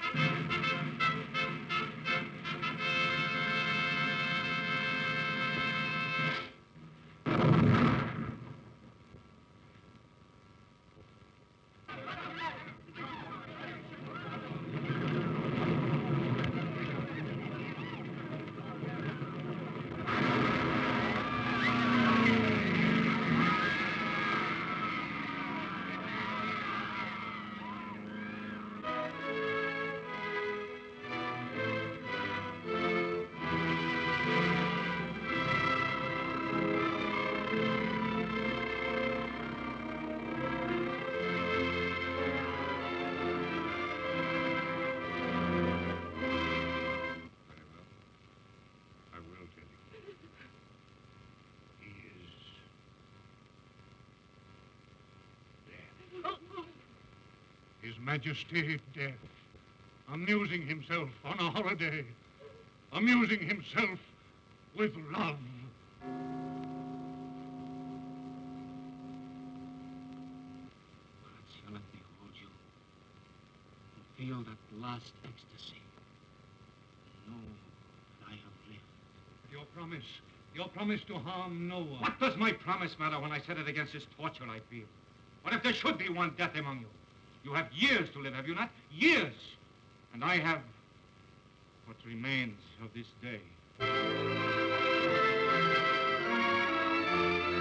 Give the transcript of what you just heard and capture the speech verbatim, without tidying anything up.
His Majesty death, amusing himself on a holiday, amusing himself with love. Grazia, let me hold you and feel that last ecstasy. Know that I have lived. Your promise, your promise to harm no one. What does my promise matter when I set it against this torture I feel? What if there should be one death among you? You have years to live, have you not? Years! And I have what remains of this day.